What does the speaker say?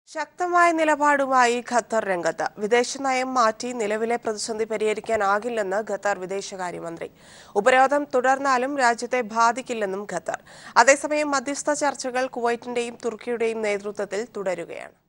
ശക്തമായ നിലപാടുമായി ഖത്തർ രംഗത്ത് വിദേശനയം മാറ്റി നിലവിലെ പ്രതിസന്ധി പരിഹരിക്കാനാകില്ലെന്ന് ഖത്തർ വിദേശകാര്യമന്ത്രി. ഉപരോധം തുടർന്നാലും രാജ്യത്തെ ബാധിക്കില്ലെന്നും ഖത്തർ. അതേസമയം മധ്യസ്ഥ ചർച്ചകൾ കുവൈറ്റിന്റെയും തുർക്കിയുടെയും നേതൃത്വത്തിൽ തുടരുകയാണ്.